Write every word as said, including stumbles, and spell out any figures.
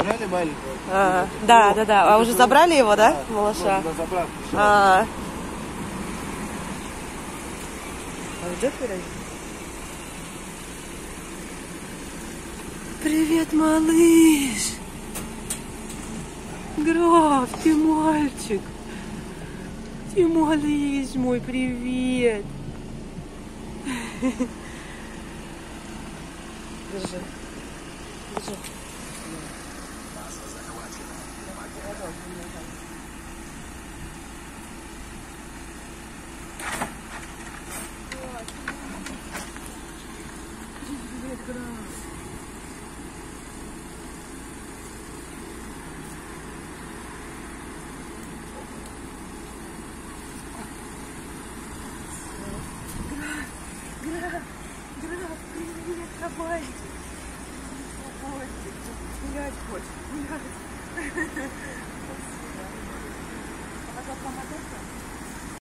Забрали маленького? А, да, да, да. А уже забрали его, да, малыша? Да, забрали. А, а где пирожки? Привет, малыш! Граф, ты мальчик! Ты малыш мой, привет! Держи. Держи. Граф, граф, привет, давай. Гулять хочешь, гулять.